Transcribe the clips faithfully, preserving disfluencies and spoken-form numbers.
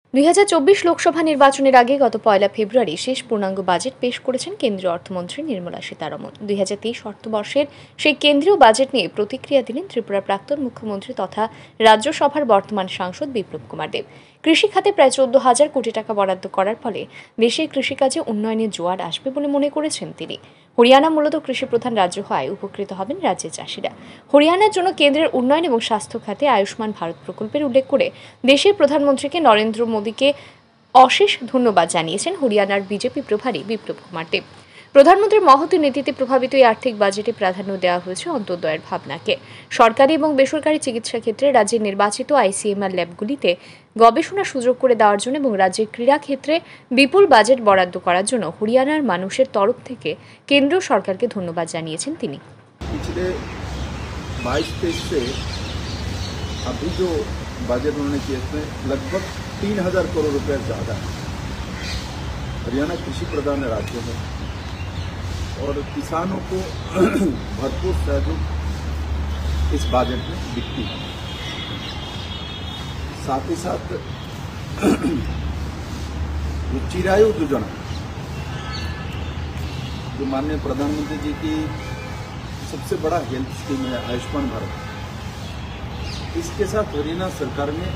দুই হাজার চব্বিশ লোকসভা নির্বাচনের আগে গত পয়লা ফেব্রুয়ারি শেষ পূর্ণাঙ্গ বাজেট পেশ করেছেন কেন্দ্রীয় অর্থমন্ত্রী নির্মলা সীতারমণ। দুই হাজার তেইশ অর্থবর্ষের সেই কেন্দ্রীয় বাজেট নিয়ে প্রতিক্রিয়া দিলেন ত্রিপুরার প্রাক্তন মুখ্যমন্ত্রী তথা রাজ্যসভার বর্তমান সাংসদ বিপ্লব কুমার দেব। কৃষি খাতে প্রায় চোদ্দ হাজার কোটি টাকা বরাদ্দ করার ফলে দেশের কৃষিকাজে উন্নয়নের জোয়ার আসবে বলে মনে করেছেন তিনি। হরিয়ানা মূলত কৃষি প্রধান রাজ্য হওয়ায় উপকৃত হবেন রাজ্যের চাষিরা। হরিয়ানার জন্য কেন্দ্রের উন্নয়ন এবং স্বাস্থ্য খাতে আয়ুষ্মান ভারত প্রকল্পের উল্লেখ করে দেশের প্রধানমন্ত্রীকে নরেন্দ্র মোদীকে অশেষ ধন্যবাদ জানিয়েছেন হরিয়ানার বিজেপি প্রভারী বিপ্লব কুমার দেব। প্রধানমন্ত্রীর মহতী নীতিতে প্রভাবিত এই আর্থিক বাজেটে প্রাধান্য দেওয়া হয়েছে অন্তর্দয়ের ভাবনাকে। সরকারি এবং বেসরকারি চিকিৎসা ক্ষেত্রে রাজ্যের নির্বাচিত আইসিএমআর ল্যাবগুলিতে গবেষণার সুযোগ করে দেওয়ার জন্য এবং রাজ্যের ক্রীড়া ক্ষেত্রে বিপুল বাজেট বরাদ্দ করার জন্য হরিয়ানার মানুষের তরফ থেকে কেন্দ্রীয় সরকারকে ধন্যবাদ জানিয়েছেন তিনি। पिछले बाईस तेईस से अभी जो बजट उन्होंने किया इसमें लगभग तीन हजार करोड़ रुपए ज़्यादा है। हरियाणा कृषि प्रधान राज्य है और किसानों को भरपूर सहयोग इस बजट में दिखती है। साथ ही साथ जो चिरायु योजना जो माननीय प्रधानमंत्री जी की सबसे बड़ा हेल्थ स्कीम है आयुष्मान भारत, इसके साथ हरियाणा सरकार ने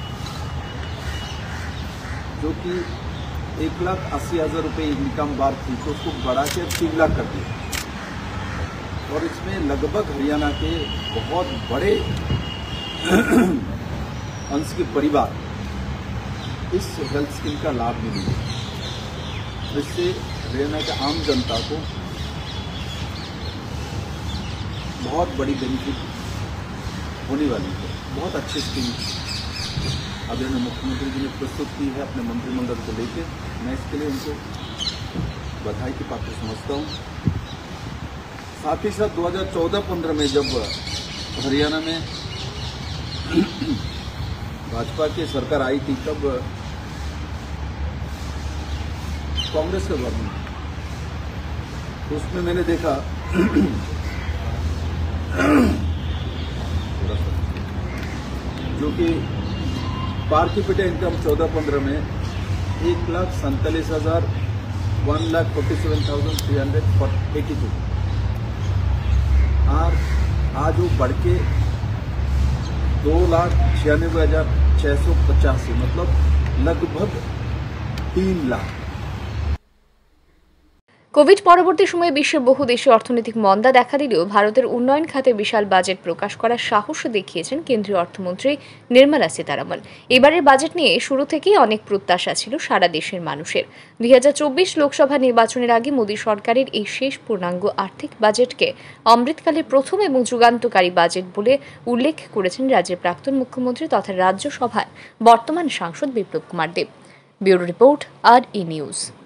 जो कि एक लाख अस्सी हजार रुपये इनकम बार थी तो उसको बढ़ा के तीन लाख कर दिया और इसमें लगभग हरियाणा के बहुत बड़े अंश के परिवार इस हेल्थ स्कीम का लाभ मिलेगा। इससे हरियाणा के आम जनता को बहुत बड़ी बेनिफिट होने वाली है। बहुत अच्छी स्कीम आदरणीय मुख्यमंत्री जी ने प्रस्तुत की है अपने मंत्रिमंडल को लेकर। मैं इसके लिए उनको बधाई की पात्र समझता हूँ। साथ ही साथ दो हज़ार चौदह पंद्रह में जब हरियाणा में भाजपा की सरकार आई थी तब कांग्रेस का गवर्नमेंट, तो उसमें मैंने देखा जो कि पार कैपिटा इनकम चौदह पंद्रह में एक लाख सैंतालीस हजार one lakh forty seven thousand three hundred eighty two और आज वो बढ़ के दो लाख छियानवे हजार छह सौ पचासी मतलब लगभग तीन लाख। কোভিড পরবর্তী সময়ে বিশ্বের বহু দেশে অর্থনৈতিক মন্দা দেখা দিলেও ভারতের উন্নয়ন খাতে বিশাল বাজেট প্রকাশ করার সাহস দেখিয়েছেন কেন্দ্রীয় অর্থমন্ত্রী নির্মলা সীতারমণ। এবারের বাজেট নিয়ে শুরু থেকেই অনেক প্রত্যাশা ছিল সারা দেশের মানুষের। দুই হাজার চব্বিশ লোকসভা নির্বাচনের আগে মোদী সরকারের এই শেষ পূর্ণাঙ্গ আর্থিক বাজেটকে অমৃতকালের প্রথম এবং যুগান্তকারী বাজেট বলে উল্লেখ করেছেন রাজ্যের প্রাক্তন মুখ্যমন্ত্রী তথা রাজ্যসভার বর্তমান সাংসদ বিপ্লব কুমার দেব। ব্যুরো রিপোর্ট আর ই নিউজ।